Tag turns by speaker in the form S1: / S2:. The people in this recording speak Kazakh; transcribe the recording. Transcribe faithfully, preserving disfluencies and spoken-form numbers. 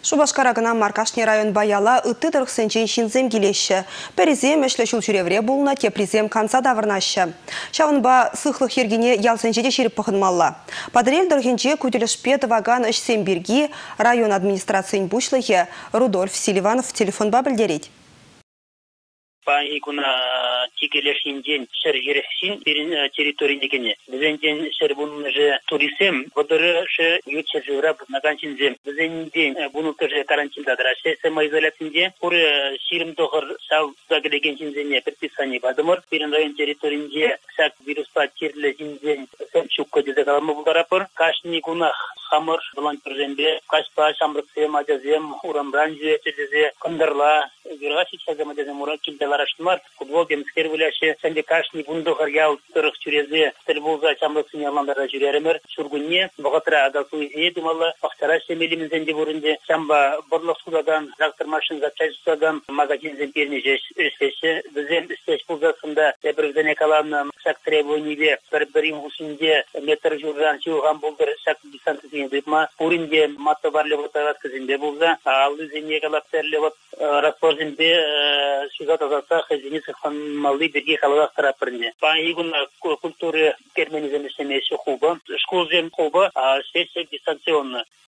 S1: Шубашкарагына Маркашни район баяла ытты дырықсынчен шинзем келеші. Перезем әшлі шул жүревре болына тепризем канса давырнашы. Шавынба сықлық ергене ялсынчеде шеріп пұхынмалла. Падырел дырғынче күтілішпет ваган үшсен бірге район администрациян бұшлығы Рудольф Селиванов телефонба білдерет.
S2: Паникуна тикелешинден шер ерексин территориядегене. Безенден шер бунун же туризм, водыры ше ютче жураб наганчинзем. Безенден бунун тоже карантиндадыр. Ше самоизоляциясында пур ширим дохор сав загрегенчинзене предписание бадымыр. Бирин район территориядене сак вируспа тирле жинзен семчукко деде каламы булдарапыр. Кашни гунах хамыр волонтерзембе, кашпа шамрыксем адезем, урамранже чезе кандырла, виргаши чезе адезем ура килделарашмар. Футбол демскер виляше сенде кашни бунду харяу тырых чурезе телбулза шамрыксыне аландара жюреремер шургунне богатра агасуизе думала ахтараше мелимизенде бурунде шамба борлык судадан жактырмашын зачайсудадан магазин земперне жеш эсеше безен эсеш булзасында бирдене каланы шак требованиеве бир-бирин усунде метр журдан чуган булдыр шак дисантизин дипма уринде матта барлыгы кызынде булза ал үзене калаптерле вот расположенде сюжет азата хазиницы хан малы бирге халыгастыра пирне. Паигун культуры терминизм эсемеши хуба, школзем хуба, а сессия дистанционно.